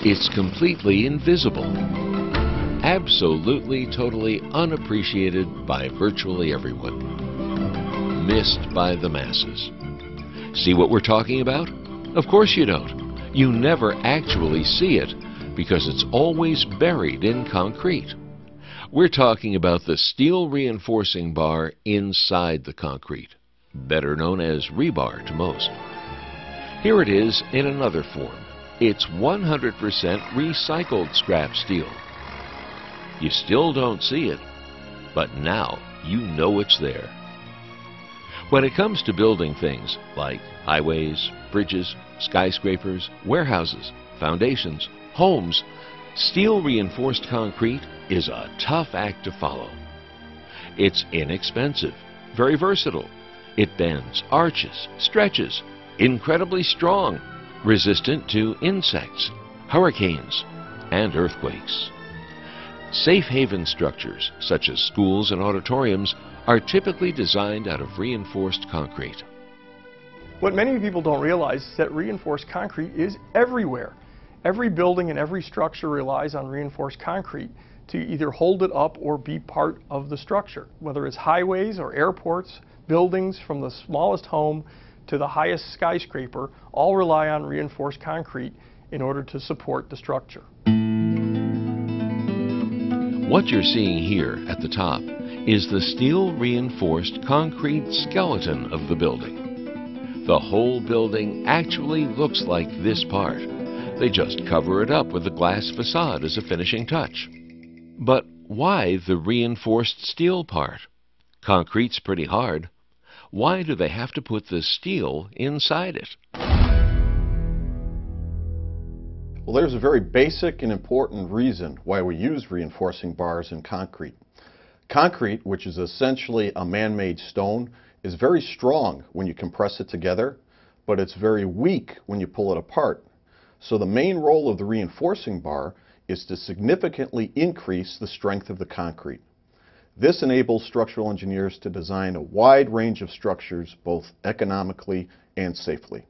It's completely invisible, absolutely, totally unappreciated by virtually everyone, missed by the masses. See what we're talking about? Of course you don't. You never actually see it because it's always buried in concrete. We're talking about the steel reinforcing bar inside the concrete, better known as rebar to most. Here it is in another form. It's 100% recycled scrap steel. You still don't see it, but now you know it's there. When it comes to building things like highways, bridges, skyscrapers, warehouses, foundations, homes, steel reinforced concrete is a tough act to follow. It's inexpensive, very versatile. It bends, arches, stretches, incredibly strong, resistant to insects, hurricanes, and earthquakes. Safe haven structures, such as schools and auditoriums, are typically designed out of reinforced concrete. What many people don't realize is that reinforced concrete is everywhere. Every building and every structure relies on reinforced concrete to either hold it up or be part of the structure. Whether it's highways or airports, buildings from the smallest home to the highest skyscraper, all rely on reinforced concrete in order to support the structure. What you're seeing here at the top is the steel reinforced concrete skeleton of the building. The whole building actually looks like this part. They just cover it up with a glass facade as a finishing touch. But why the reinforced steel part? Concrete's pretty hard. Why do they have to put the steel inside it? Well, there's a very basic and important reason why we use reinforcing bars in concrete. Concrete, which is essentially a man-made stone, is very strong when you compress it together, but it's very weak when you pull it apart. So the main role of the reinforcing bar is to significantly increase the strength of the concrete. This enables structural engineers to design a wide range of structures, both economically and safely.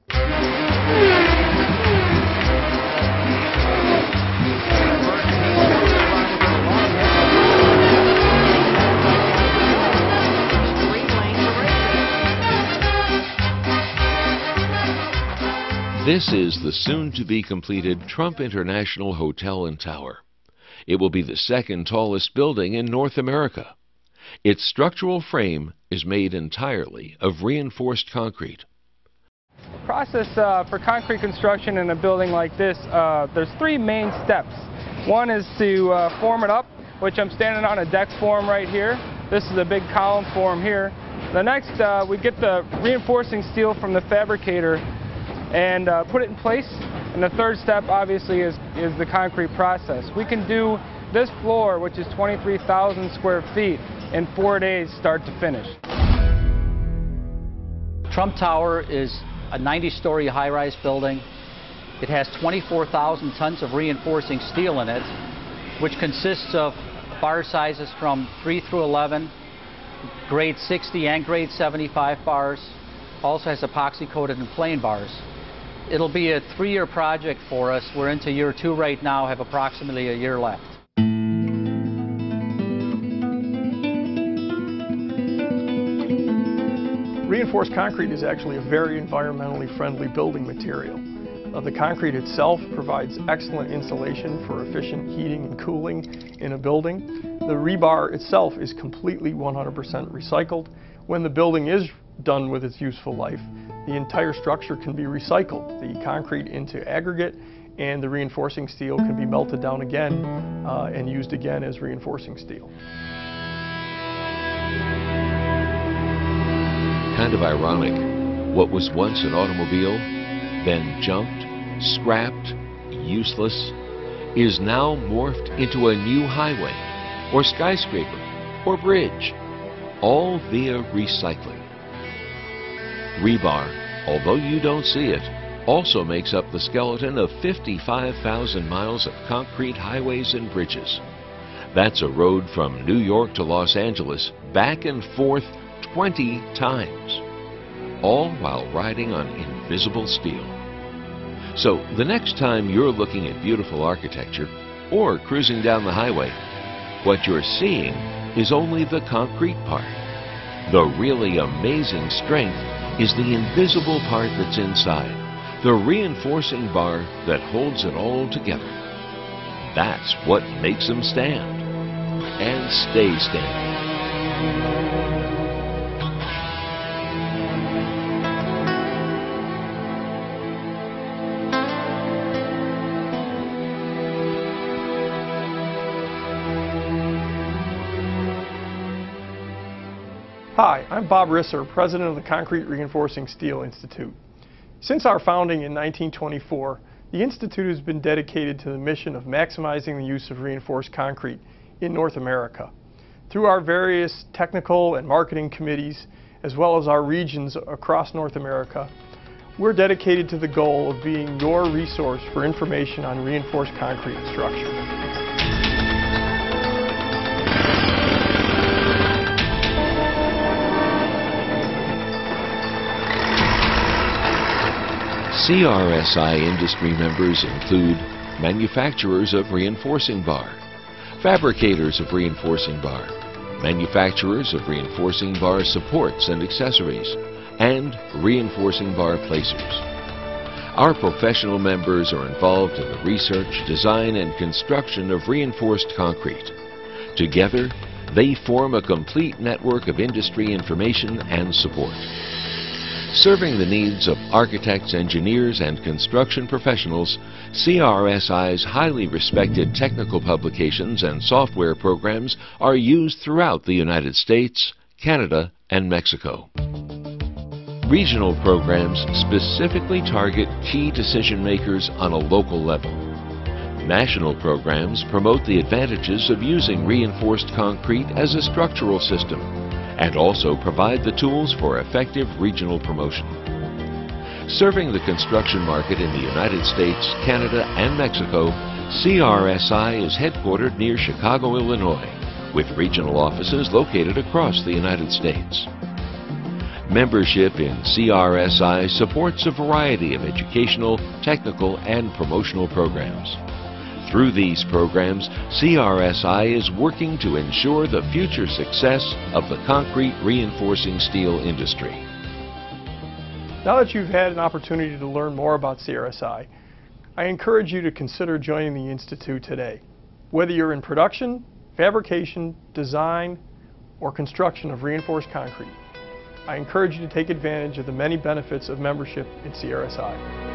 This is the soon-to-be-completed Trump International Hotel and Tower. It will be the second tallest building in North America. Its structural frame is made entirely of reinforced concrete. The process for concrete construction in a building like this, there's three main steps. One is to form it up, which I'm standing on a deck form right here. This is a big column form here. The next, we get the reinforcing steel from the fabricator and put it in place. And the third step, obviously, is the concrete process. We can do this floor, which is 23,000 square feet, in 4 days, start to finish. Trump Tower is a 90-story high-rise building. It has 24,000 tons of reinforcing steel in it, which consists of bar sizes from 3 through 11, grade 60 and grade 75 bars. Also has epoxy-coated and plain bars. It'll be a 3-year project for us. We're into year 2 right now, have approximately a year left. Reinforced concrete is actually a very environmentally friendly building material. The concrete itself provides excellent insulation for efficient heating and cooling in a building. The rebar itself is completely 100% recycled. When the building is done with its useful life, the entire structure can be recycled. The concrete into aggregate and the reinforcing steel can be melted down again and used again as reinforcing steel. Kind of ironic. What was once an automobile, then junked, scrapped, useless, is now morphed into a new highway, or skyscraper, or bridge, all via recycling. Rebar, although you don't see it, also makes up the skeleton of 55,000 miles of concrete highways and bridges. That's a road from New York to Los Angeles, back and forth 20 times, all while riding on invisible steel. So the next time you're looking at beautiful architecture or cruising down the highway, what you're seeing is only the concrete part. The really amazing strength is the invisible part that's inside, the reinforcing bar that holds it all together. That's what makes them stand and stay standing. Hi, I'm Bob Risser, President of the Concrete Reinforcing Steel Institute. Since our founding in 1924, the Institute has been dedicated to the mission of maximizing the use of reinforced concrete in North America. Through our various technical and marketing committees, as well as our regions across North America, we're dedicated to the goal of being your resource for information on reinforced concrete construction. CRSI industry members include manufacturers of reinforcing bar, fabricators of reinforcing bar, manufacturers of reinforcing bar supports and accessories, and reinforcing bar placers. Our professional members are involved in the research, design, and construction of reinforced concrete. Together, they form a complete network of industry information and support. Serving the needs of architects, engineers, and construction professionals, CRSI's highly respected technical publications and software programs are used throughout the United States, Canada, and Mexico. Regional programs specifically target key decision makers on a local level. National programs promote the advantages of using reinforced concrete as a structural system, and also provide the tools for effective regional promotion. Serving the construction market in the United States, Canada, and Mexico, CRSI is headquartered near Chicago, Illinois, with regional offices located across the United States. Membership in CRSI supports a variety of educational, technical, and promotional programs. Through these programs, CRSI is working to ensure the future success of the concrete reinforcing steel industry. Now that you've had an opportunity to learn more about CRSI, I encourage you to consider joining the Institute today. Whether you're in production, fabrication, design, or construction of reinforced concrete, I encourage you to take advantage of the many benefits of membership in CRSI.